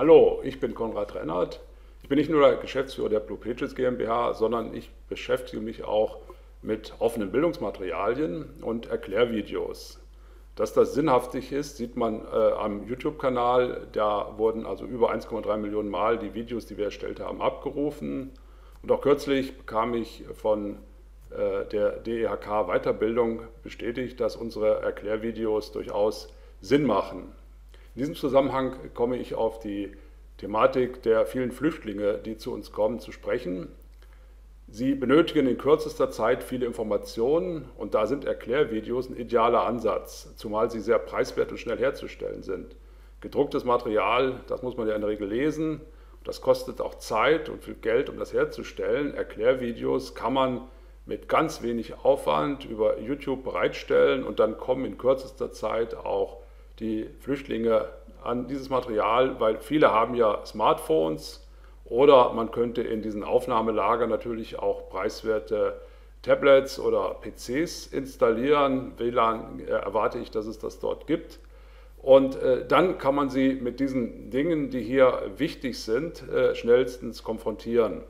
Hallo, ich bin Konrad Rennert. Ich bin nicht nur der Geschäftsführer der Blue Pages GmbH, sondern ich beschäftige mich auch mit offenen Bildungsmaterialien und Erklärvideos. Dass das sinnhaftig ist, sieht man am YouTube-Kanal. Da wurden also über 1,3 Millionen Mal die Videos, die wir erstellt haben, abgerufen. Und auch kürzlich bekam ich von der DEHK Weiterbildung bestätigt, dass unsere Erklärvideos durchaus Sinn machen. In diesem Zusammenhang komme ich auf die Thematik der vielen Flüchtlinge, die zu uns kommen, zu sprechen. Sie benötigen in kürzester Zeit viele Informationen und da sind Erklärvideos ein idealer Ansatz, zumal sie sehr preiswert und schnell herzustellen sind. Gedrucktes Material, das muss man ja in der Regel lesen, das kostet auch Zeit und viel Geld, um das herzustellen. Erklärvideos kann man mit ganz wenig Aufwand über YouTube bereitstellen und dann kommen in kürzester Zeit auch die Flüchtlinge an dieses Material, weil viele haben ja Smartphones oder man könnte in diesen Aufnahmelagern natürlich auch preiswerte Tablets oder PCs installieren. WLAN erwarte ich, dass es das dort gibt. Und dann kann man sie mit diesen Dingen, die hier wichtig sind, schnellstens konfrontieren.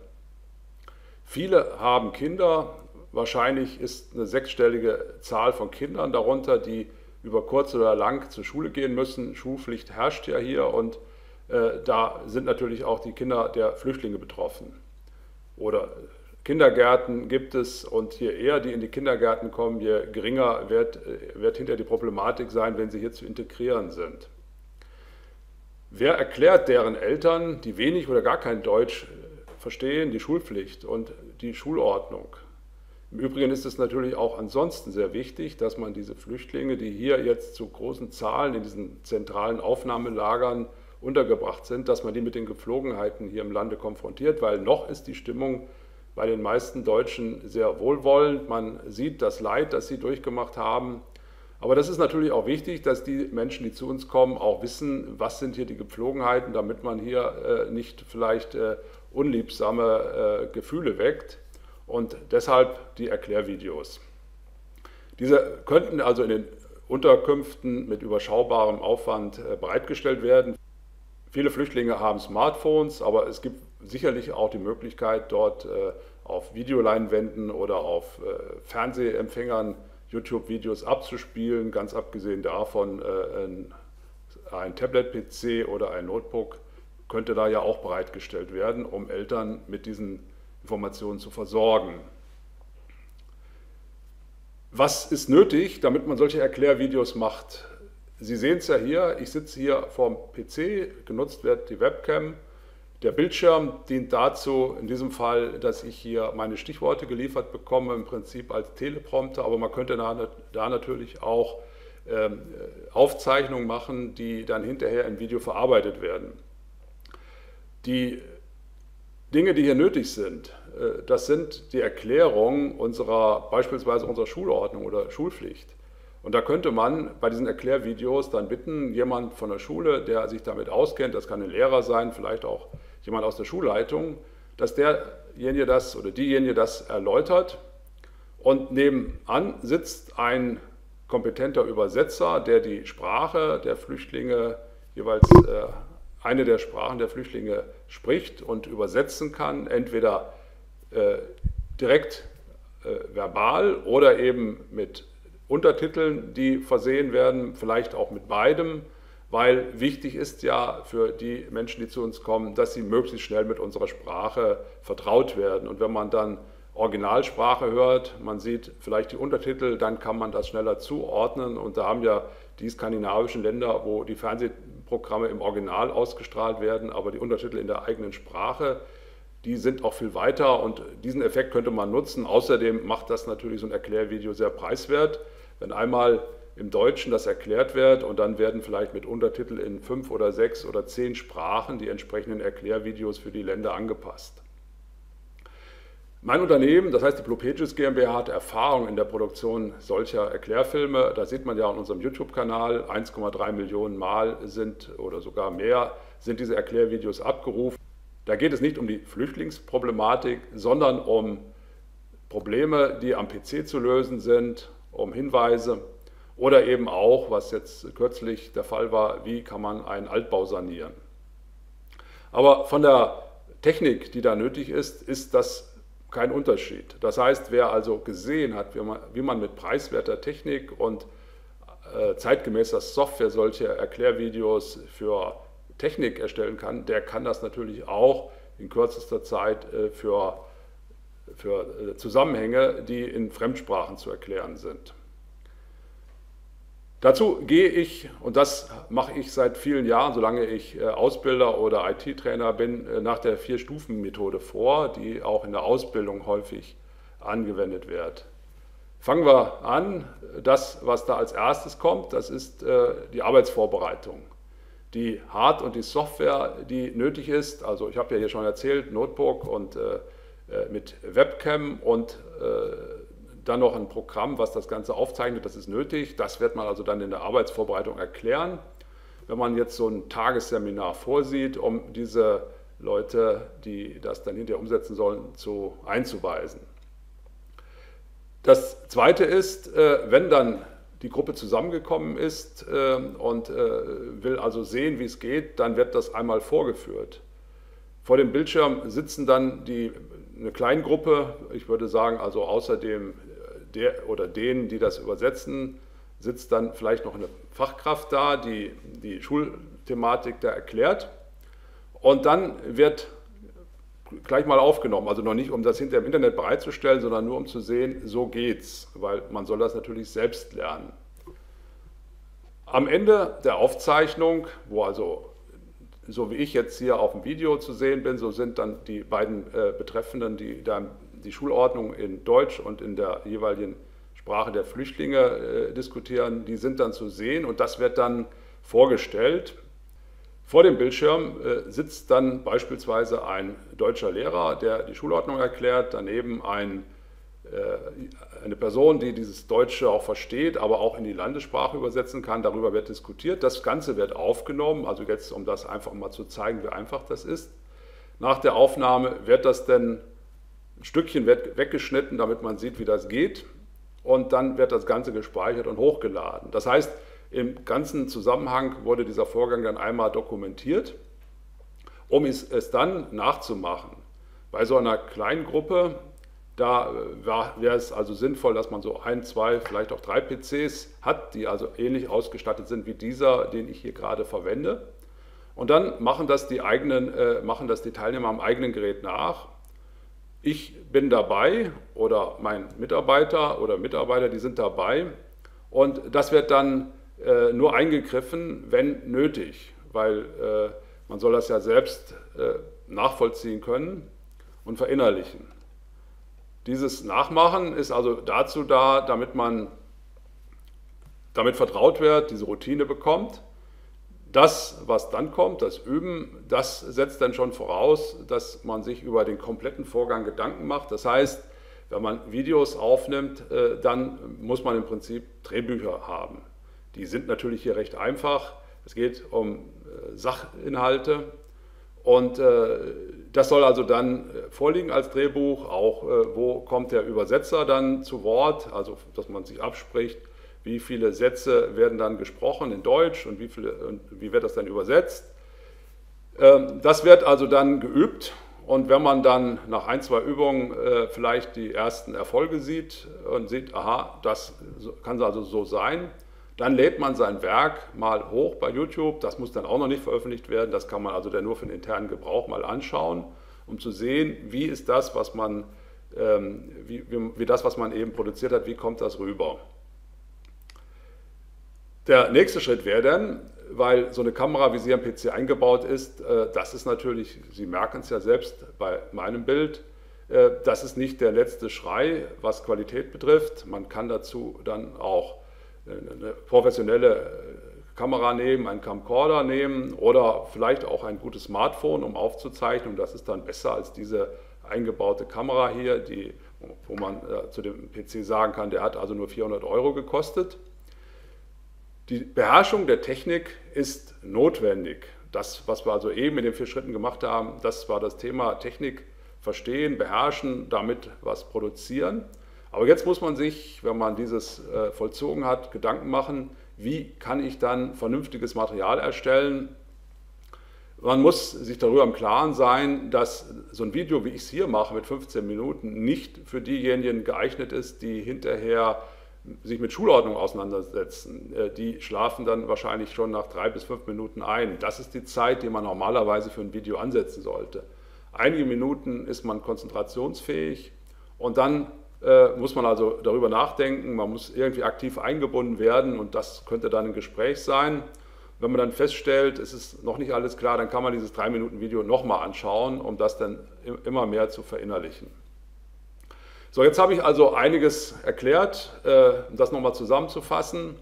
Viele haben Kinder, wahrscheinlich ist eine sechsstellige Zahl von Kindern darunter, die über kurz oder lang zur Schule gehen müssen. Schulpflicht herrscht ja hier und da sind natürlich auch die Kinder der Flüchtlinge betroffen. Oder Kindergärten gibt es und je eher die in die Kindergärten kommen, je geringer wird hinterher die Problematik sein, wenn sie hier zu integrieren sind. Wer erklärt deren Eltern, die wenig oder gar kein Deutsch verstehen, die Schulpflicht und die Schulordnung? Im Übrigen ist es natürlich auch ansonsten sehr wichtig, dass man diese Flüchtlinge, die hier jetzt zu großen Zahlen in diesen zentralen Aufnahmelagern untergebracht sind, dass man die mit den Gepflogenheiten hier im Lande konfrontiert, weil noch ist die Stimmung bei den meisten Deutschen sehr wohlwollend. Man sieht das Leid, das sie durchgemacht haben. Aber das ist natürlich auch wichtig, dass die Menschen, die zu uns kommen, auch wissen, was sind hier die Gepflogenheiten, damit man hier nicht vielleicht unliebsame Gefühle weckt. Und deshalb die Erklärvideos. Diese könnten also in den Unterkünften mit überschaubarem Aufwand bereitgestellt werden. Viele Flüchtlinge haben Smartphones, aber es gibt sicherlich auch die Möglichkeit, dort auf Videoleinwänden oder auf Fernsehempfängern YouTube-Videos abzuspielen. Ganz abgesehen davon, ein Tablet-PC oder ein Notebook könnte da ja auch bereitgestellt werden, um Eltern mit diesen Informationen zu versorgen. Was ist nötig, damit man solche Erklärvideos macht? Sie sehen es ja hier, ich sitze hier vorm PC, genutzt wird die Webcam. Der Bildschirm dient dazu, in diesem Fall, dass ich hier meine Stichworte geliefert bekomme, im Prinzip als Teleprompter, aber man könnte da natürlich auch Aufzeichnungen machen, die dann hinterher im Video verarbeitet werden. Die Dinge, die hier nötig sind, das sind die Erklärungen beispielsweise unserer Schulordnung oder Schulpflicht. Und da könnte man bei diesen Erklärvideos dann bitten, jemand von der Schule, der sich damit auskennt, das kann ein Lehrer sein, vielleicht auch jemand aus der Schulleitung, dass derjenige das oder diejenige das erläutert. Und nebenan sitzt ein kompetenter Übersetzer, der die Sprache der Flüchtlinge jeweils eine der Sprachen der Flüchtlinge spricht und übersetzen kann, entweder direkt verbal oder eben mit Untertiteln, die versehen werden, vielleicht auch mit beidem, weil wichtig ist ja für die Menschen, die zu uns kommen, dass sie möglichst schnell mit unserer Sprache vertraut werden. Und wenn man dann Originalsprache hört, man sieht vielleicht die Untertitel, dann kann man das schneller zuordnen. Und da haben ja die skandinavischen Länder, wo die Fernsehprogramme im Original ausgestrahlt werden, aber die Untertitel in der eigenen Sprache, die sind auch viel weiter und diesen Effekt könnte man nutzen. Außerdem macht das natürlich so ein Erklärvideo sehr preiswert. Wenn einmal im Deutschen das erklärt wird und dann werden vielleicht mit Untertitel in 5 oder 6 oder 10 Sprachen die entsprechenden Erklärvideos für die Länder angepasst. Mein Unternehmen, das heißt die Blue Pages GmbH, hat Erfahrung in der Produktion solcher Erklärfilme. Da sieht man ja auf unserem YouTube-Kanal, 1,3 Millionen Mal sind oder sogar mehr sind diese Erklärvideos abgerufen. Da geht es nicht um die Flüchtlingsproblematik, sondern um Probleme, die am PC zu lösen sind, um Hinweise oder eben auch, was jetzt kürzlich der Fall war, wie kann man einen Altbau sanieren. Aber von der Technik, die da nötig ist das kein Unterschied. Das heißt, wer also gesehen hat, wie man mit preiswerter Technik und zeitgemäßer Software solche Erklärvideos für Technik erstellen kann, der kann das natürlich auch in kürzester Zeit für Zusammenhänge, die in Fremdsprachen zu erklären sind. Dazu gehe ich, und das mache ich seit vielen Jahren, solange ich Ausbilder oder IT-Trainer bin, nach der 4-Stufen-Methode vor, die auch in der Ausbildung häufig angewendet wird. Fangen wir an. Das, was da als erstes kommt, das ist die Arbeitsvorbereitung. Die Hard- und die Software, die nötig ist, also ich habe ja hier schon erzählt, Notebook und mit Webcam und dann noch ein Programm, was das Ganze aufzeichnet, das ist nötig. Das wird man also dann in der Arbeitsvorbereitung erklären, wenn man jetzt so ein Tagesseminar vorsieht, um diese Leute, die das dann hinterher umsetzen sollen, einzuweisen. Das Zweite ist, wenn dann die Gruppe zusammengekommen ist und will also sehen, wie es geht, dann wird das einmal vorgeführt. Vor dem Bildschirm sitzen dann eine Kleingruppe, ich würde sagen, also außerdem der oder denen, die das übersetzen, sitzt dann vielleicht noch eine Fachkraft da, die die Schulthematik da erklärt. Und dann wird gleich mal aufgenommen, also noch nicht, um das hinterher im Internet bereitzustellen, sondern nur um zu sehen, so geht's, weil man soll das natürlich selbst lernen. Am Ende der Aufzeichnung, wo also so wie ich jetzt hier auf dem Video zu sehen bin, so sind dann die beiden Betreffenden, die dann die Schulordnung in Deutsch und in der jeweiligen Sprache der Flüchtlinge diskutieren, die sind dann zu sehen und das wird dann vorgestellt. Vor dem Bildschirm sitzt dann beispielsweise ein deutscher Lehrer, der die Schulordnung erklärt, daneben eine Person, die dieses Deutsche auch versteht, aber auch in die Landessprache übersetzen kann. Darüber wird diskutiert. Das Ganze wird aufgenommen, also jetzt, um das einfach mal zu zeigen, wie einfach das ist. Nach der Aufnahme wird das dann, ein Stückchen wird weggeschnitten, damit man sieht, wie das geht. Und dann wird das Ganze gespeichert und hochgeladen. Das heißt, im ganzen Zusammenhang wurde dieser Vorgang dann einmal dokumentiert, um es dann nachzumachen. Bei so einer kleinen Gruppe, da wäre es also sinnvoll, dass man so 1, 2, vielleicht auch 3 PCs hat, die also ähnlich ausgestattet sind wie dieser, den ich hier gerade verwende. Und dann machen das die Teilnehmer am eigenen Gerät nach. Ich bin dabei oder mein Mitarbeiter oder Mitarbeiter, die sind dabei. Und das wird dann nur eingegriffen, wenn nötig, weil man soll das ja selbst nachvollziehen können und verinnerlichen. Dieses Nachmachen ist also dazu da, damit man damit vertraut wird, diese Routine bekommt. Das, was dann kommt, das Üben, das setzt dann schon voraus, dass man sich über den kompletten Vorgang Gedanken macht. Das heißt, wenn man Videos aufnimmt, dann muss man im Prinzip Drehbücher haben. Die sind natürlich hier recht einfach. Es geht um Sachinhalte und das soll also dann vorliegen als Drehbuch, auch wo kommt der Übersetzer dann zu Wort, also dass man sich abspricht, wie viele Sätze werden dann gesprochen in Deutsch und wie wird das dann übersetzt. Das wird also dann geübt und wenn man dann nach 1, 2 Übungen vielleicht die ersten Erfolge sieht und sieht, aha, das kann also so sein, dann lädt man sein Werk mal hoch bei YouTube, das muss dann auch noch nicht veröffentlicht werden, das kann man also dann nur für den internen Gebrauch mal anschauen, um zu sehen, wie ist das, was man, wie das, was man eben produziert hat, wie kommt das rüber. Der nächste Schritt wäre dann, weil so eine Kamera, wie sie am PC eingebaut ist, das ist natürlich, Sie merken es ja selbst bei meinem Bild, das ist nicht der letzte Schrei, was Qualität betrifft. Man kann dazu dann auch eine professionelle Kamera nehmen, einen Camcorder nehmen oder vielleicht auch ein gutes Smartphone, um aufzuzeichnen. Und das ist dann besser als diese eingebaute Kamera hier, wo man zu dem PC sagen kann, der hat also nur 400 € gekostet. Die Beherrschung der Technik ist notwendig. Das, was wir also eben in den 4 Schritten gemacht haben, das war das Thema Technik verstehen, beherrschen, damit was produzieren. Aber jetzt muss man sich, wenn man dieses vollzogen hat, Gedanken machen, wie kann ich dann vernünftiges Material erstellen, Man muss sich darüber im Klaren sein, dass so ein Video, wie ich es hier mache, mit 15 Minuten, nicht für diejenigen geeignet ist, die hinterher sich mit Schulordnung auseinandersetzen. Die schlafen dann wahrscheinlich schon nach 3 bis 5 Minuten ein. Das ist die Zeit, die man normalerweise für ein Video ansetzen sollte. Einige Minuten ist man konzentrationsfähig und dann muss man also darüber nachdenken, man muss irgendwie aktiv eingebunden werden und das könnte dann ein Gespräch sein. Wenn man dann feststellt, es ist noch nicht alles klar, dann kann man dieses 3-Minuten-Video nochmal anschauen, um das dann immer mehr zu verinnerlichen. So, jetzt habe ich also einiges erklärt, um das nochmal zusammenzufassen.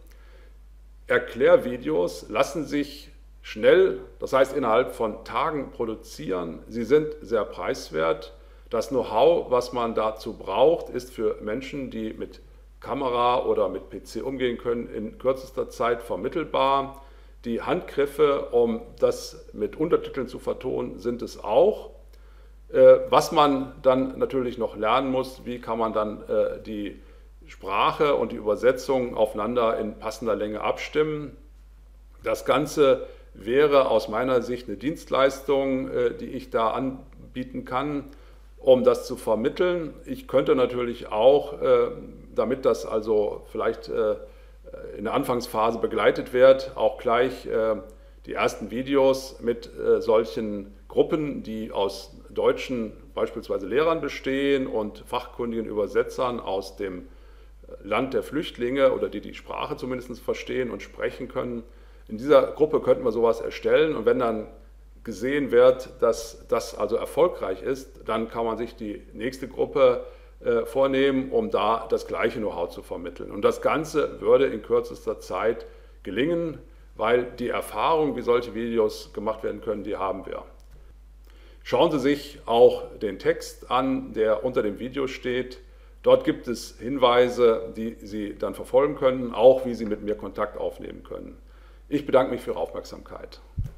Erklärvideos lassen sich schnell, das heißt innerhalb von Tagen produzieren. Sie sind sehr preiswert. Das Know-how, was man dazu braucht, ist für Menschen, die mit Kamera oder mit PC umgehen können, in kürzester Zeit vermittelbar. Die Handgriffe, um das mit Untertiteln zu vertonen, sind es auch. Was man dann natürlich noch lernen muss, wie kann man dann die Sprache und die Übersetzung aufeinander in passender Länge abstimmen. Das Ganze wäre aus meiner Sicht eine Dienstleistung, die ich da anbieten kann, um das zu vermitteln. Ich könnte natürlich auch, damit das also vielleicht in der Anfangsphase begleitet wird, auch gleich die ersten Videos mit solchen Gruppen, die aus deutschen beispielsweise Lehrern bestehen und fachkundigen Übersetzern aus dem Land der Flüchtlinge oder die die Sprache zumindest verstehen und sprechen können. In dieser Gruppe könnten wir sowas erstellen und wenn dann gesehen wird, dass das also erfolgreich ist, dann kann man sich die nächste Gruppe vornehmen, um da das gleiche Know-how zu vermitteln. Und das Ganze würde in kürzester Zeit gelingen, weil die Erfahrung, wie solche Videos gemacht werden können, die haben wir. Schauen Sie sich auch den Text an, der unter dem Video steht. Dort gibt es Hinweise, die Sie dann verfolgen können, auch wie Sie mit mir Kontakt aufnehmen können. Ich bedanke mich für Ihre Aufmerksamkeit.